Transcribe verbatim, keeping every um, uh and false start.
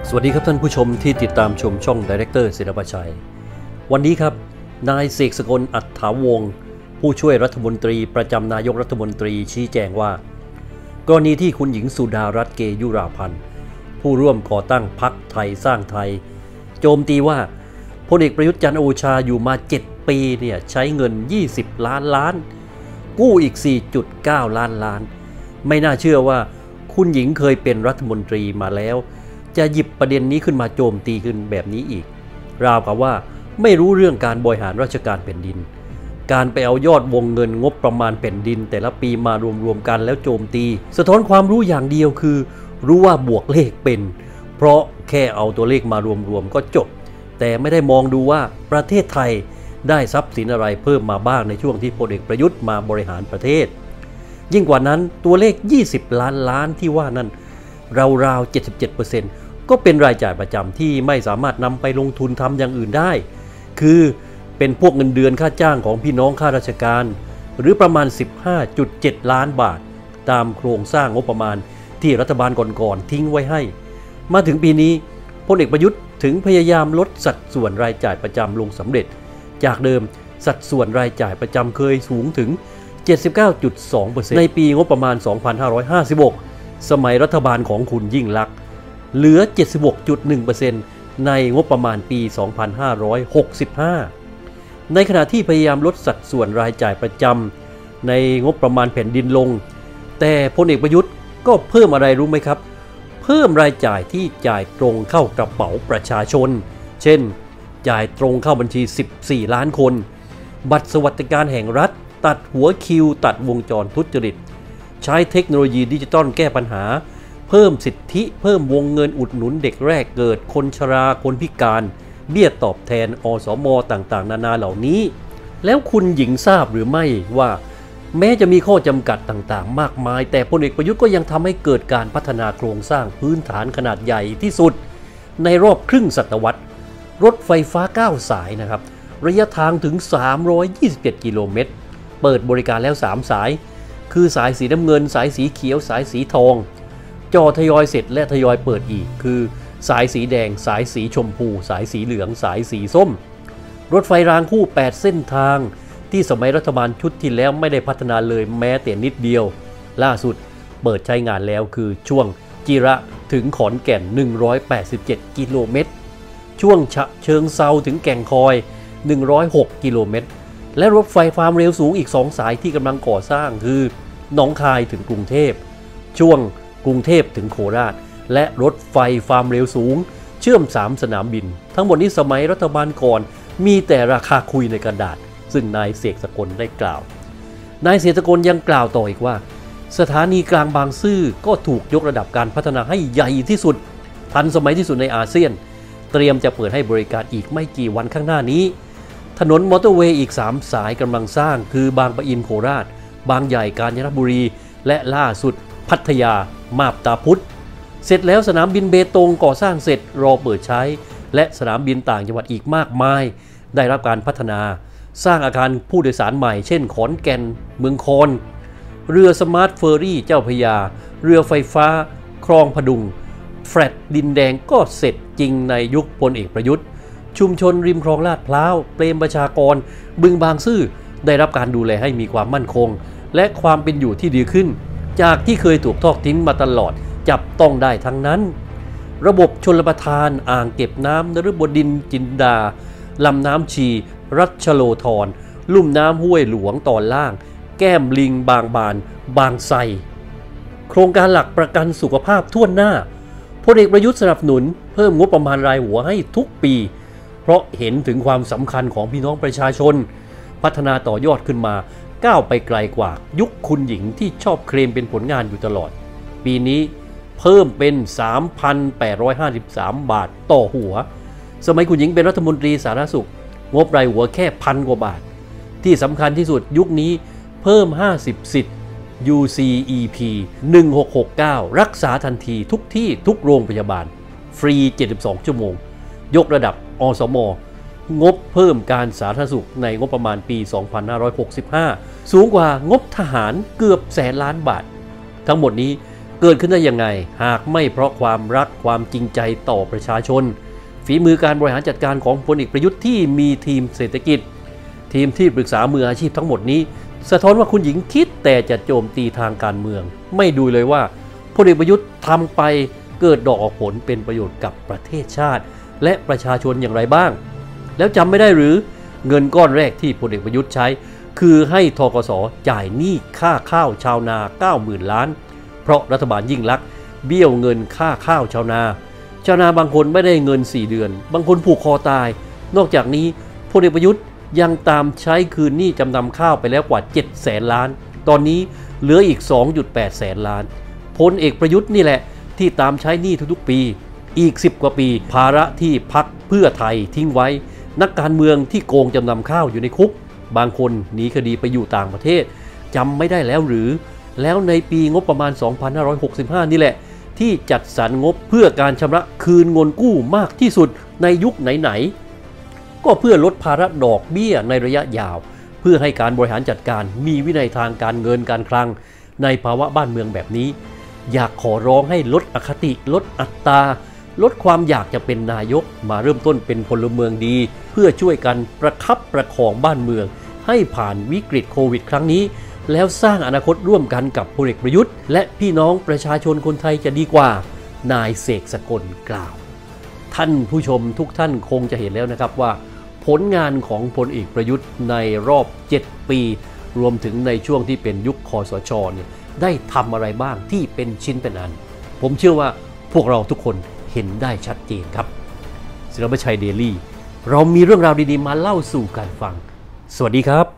สวัสดีครับท่านผู้ชมที่ติดตามชมช่องดีเรคเตอร์ศิลปชัยวันนี้ครับนายเสกสกลอัฏฐาวงศ์ผู้ช่วยรัฐมนตรีประจำนายกรัฐมนตรีชี้แจงว่ากรณีที่คุณหญิงสุดารัตน์เกยุราพันธ์ผู้ร่วมก่อตั้งพรรคไทยสร้างไทยโจมตีว่าพลเอกประยุทธ์จันทร์โอชาอยู่มาเจ็ดปีเนี่ยใช้เงินยี่สิบล้านล้านกู้อีก สี่จุดเก้า ล้านล้านไม่น่าเชื่อว่าคุณหญิงเคยเป็นรัฐมนตรีมาแล้วจะหยิบประเด็นนี้ขึ้นมาโจมตีขึ้นแบบนี้อีกราวกับว่าไม่รู้เรื่องการบริหารราชการแผ่นดินการไปเอายอดวงเงินงบประมาณแผ่นดินแต่ละปีมารวมๆกันแล้วโจมตีสะท้อนความรู้อย่างเดียวคือรู้ว่าบวกเลขเป็นเพราะแค่เอาตัวเลขมารวมๆก็จบแต่ไม่ได้มองดูว่าประเทศไทยได้ทรัพย์สินอะไรเพิ่มมาบ้างในช่วงที่พลเอกประยุทธ์มาบริหารประเทศยิ่งกว่านั้นตัวเลขยี่สิบล้านล้านที่ว่านั้นราวๆ เจ็ดสิบเจ็ดเปอร์เซ็นต์ ก็เป็นรายจ่ายประจำที่ไม่สามารถนำไปลงทุนทำอย่างอื่นได้คือเป็นพวกเงินเดือนค่าจ้างของพี่น้องข้าราชการหรือประมาณ สิบห้าจุดเจ็ด ล้านบาทตามโครงสร้างงบประมาณที่รัฐบาลก่อนๆทิ้งไว้ให้มาถึงปีนี้พลเอกประยุทธ์ถึงพยายามลดสัดส่วนรายจ่ายประจำลงสำเร็จจากเดิมสัดส่วนรายจ่ายประจำเคยสูงถึง เจ็ดสิบเก้าจุดสองเปอร์เซ็นต์ ในปีงบประมาณ สองพันห้าร้อยห้าสิบหก สมัยรัฐบาลของคุณยิ่งลักษณ์เหลือ เจ็ดสิบหกจุดหนึ่งเปอร์เซ็นต์ ในงบประมาณปี สองพันห้าร้อยหกสิบห้า ในขณะที่พยายามลดสัดส่วนรายจ่ายประจำในงบประมาณแผ่นดินลงแต่พลเอกประยุทธ์ก็เพิ่มอะไรรู้ไหมครับเพิ่มรายจ่ายที่จ่ายตรงเข้ากระเป๋าประชาชนเช่นจ่ายตรงเข้าบัญชีสิบสี่ล้านคนบัตรสวัสดิการแห่งรัฐตัดหัวคิวตัดวงจรทุจริตใช้เทคโนโลยีดิจิตอลแก้ปัญหาเพิ่มสิทธิเพิ่มวงเงินอุดหนุนเด็กแรกเกิดคนชราคนพิการเบี้ยตอบแทนอสม.ต่างๆนานาเหล่านี้แล้วคุณหญิงทราบหรือไม่ว่าแม้จะมีข้อจำกัดต่างๆมากมายแต่พลเอกประยุทธ์ก็ยังทำให้เกิดการพัฒนาโครงสร้างพื้นฐานขนาดใหญ่ที่สุดในรอบครึ่งศตวรรษรถไฟฟ้าเก้าสายนะครับระยะทางถึงสามร้อยยี่สิบเจ็ดกิโลเมตรเปิดบริการแล้วสามสายคือสายสีน้ำเงินสายสีเขียวสายสีทองจอทยอยเสร็จและทยอยเปิดอีกคือสายสีแดงสายสีชมพูสายสีเหลืองสายสีส้มรถไฟรางคู่แปดเส้นทางที่สมัยรัฐบาลชุดที่แล้วไม่ได้พัฒนาเลยแม้แต่นิดเดียวล่าสุดเปิดใช้งานแล้วคือช่วงจิระถึงขอนแก่นหนึ่งร้อยแปดสิบเจ็ดกิโลเมตรช่วงฉะเชิงเซาถึงแก่งคอยหนึ่งร้อยหกกิโลเมตรและรถไฟความเร็วสูงอีกสองสายที่กำลังก่อสร้างคือหนองคายถึงกรุงเทพช่วงกรุงเทพถึงโคราชและรถไฟความเร็วสูงเชื่อมสามสนามบินทั้งหมดนี้สมัยรัฐบาลก่อนมีแต่ราคาคุยในกระดาษซึ่งนายเสกสกลได้กล่าวนายเสกสกลยังกล่าวต่ออีกว่าสถานีกลางบางซื่อก็ถูกยกระดับการพัฒนาให้ใหญ่ที่สุดทันสมัยที่สุดในอาเซียนเตรียมจะเปิดให้บริการอีกไม่กี่วันข้างหน้านี้ถนนมอเตอร์เวย์อีกสามสายกำลังสร้างคือบางปะอินโคราชบางใหญ่กาญจนบุรีและล่าสุดพัทยามาบตาพุธเสร็จแล้วสนามบินเบตงก่อสร้างเสร็จรอเปิดใช้และสนามบินต่างจังหวัดอีกมากมายได้รับการพัฒนาสร้างอาคารผู้โดยสารใหม่เช่นขอนแก่นเมืองคอนเรือสมาร์ทเฟอร์รี่เจ้าพระยาเรือไฟฟ้าคลองพดุงแฟลตดินแดงก็เสร็จจริงในยุคพลเอกประยุทธ์ชุมชนริมคลองลาดพร้าวเปรมประชากรบึงบางซื่อได้รับการดูแลให้มีความมั่นคงและความเป็นอยู่ที่ดีขึ้นจากที่เคยถูกทอดทิ้งมาตลอดจับต้องได้ทั้งนั้นระบบชลประทานอ่างเก็บน้ำนฤบดินจินดาลำน้ำชีรัชโลธรลุ่มน้ำห้วยหลวงตอนล่างแก้มลิงบางบานบางไทรโครงการหลักประกันสุขภาพทั่วหน้าพลเอกประยุทธ์สนับสนุนเพิ่มงบประมาณรายหัวให้ทุกปีเพราะเห็นถึงความสำคัญของพี่น้องประชาชนพัฒนาต่อยอดขึ้นมาก้าวไปไกลกว่ายุคคุณหญิงที่ชอบเคลมเป็นผลงานอยู่ตลอดปีนี้เพิ่มเป็น สามพันแปดร้อยห้าสิบสาม บาทต่อหัวสมัยคุณหญิงเป็นรัฐมนตรีสาธารณสุขงบรายหัวแค่พันกว่าบาทที่สำคัญที่สุดยุคนี้เพิ่มห้าสิบสิทธิ์ ยู ซี อี พี หนึ่งหกหกเก้า รักษาทันทีทุกที่ทุกโรงพยาบาลฟรีเจ็ดสิบสองชั่วโมงยกระดับอสม.งบเพิ่มการสาธารณสุขในงบประมาณปี สองพันห้าร้อยหกสิบห้า สูงกว่างบทหารเกือบแสนล้านบาททั้งหมดนี้เกิดขึ้นได้ยังไงหากไม่เพราะความรักความจริงใจต่อประชาชนฝีมือการบริหารจัดการของพลเอกประยุทธ์ที่มีทีมเศรษฐกิจทีมที่ปรึกษามืออาชีพทั้งหมดนี้สะท้อนว่าคุณหญิงคิดแต่จะโจมตีทางการเมืองไม่ดูเลยว่าพลเอกประยุทธ์ทำไปเกิดดอกออกผลเป็นประโยชน์กับประเทศชาติและประชาชนอย่างไรบ้างแล้วจำไม่ได้หรือเงินก้อนแรกที่พลเอกประยุทธ์ใช้คือให้ธกส.จ่ายหนี้ค่าข้าวชาวนา เก้าหมื่น ล้านเพราะรัฐบาลยิ่งลักษณ์เบี้ยวเงินค่าข้าวชาวนาชาวนาบางคนไม่ได้เงินสี่เดือนบางคนผูกคอตายนอกจากนี้พลเอกประยุทธ์ยังตามใช้คืนหนี้จำนำข้าวไปแล้วกว่าเจ็ดแสนล้านตอนนี้เหลืออีก สองจุดแปด แสนล้านพลเอกประยุทธ์นี่แหละที่ตามใช้หนี้ทุกๆปีอีกสิบกว่าปีภาระที่พรรคเพื่อไทยทิ้งไว้นักการเมืองที่โกงจำนำข้าวอยู่ในคุกบางคนหนีคดีไปอยู่ต่างประเทศจำไม่ได้แล้วหรือแล้วในปีงบประมาณ สองพันห้าร้อยหกสิบห้า นี่แหละที่จัดสรรงบเพื่อการชำระคืนเงินกู้มากที่สุดในยุคไหนๆก็เพื่อลดภาระดอกเบี้ยในระยะยาวเพื่อให้การบริหารจัดการมีวินัยทางการเงินการคลังในภาวะบ้านเมืองแบบนี้อยากขอร้องให้ลดอคติลดอัตราลดความอยากจะเป็นนายกมาเริ่มต้นเป็นพลเมืองดีเพื่อช่วยกันประคับประคองบ้านเมืองให้ผ่านวิกฤตโควิดครั้งนี้แล้วสร้างอนาคตร่วมกันกับพลเอกประยุทธ์และพี่น้องประชาชนคนไทยจะดีกว่านายเสกสกลกล่าวท่านผู้ชมทุกท่านคงจะเห็นแล้วนะครับว่าผลงานของพลเอกประยุทธ์ในรอบเจ็ดปีรวมถึงในช่วงที่เป็นยุคคสช.เนี่ยได้ทำอะไรบ้างที่เป็นชิ้นเป็นอันผมเชื่อว่าพวกเราทุกคนเห็นได้ชัดเจนครับศิลปชัยเดลี่เรามีเรื่องราวดีๆมาเล่าสู่กันฟังสวัสดีครับ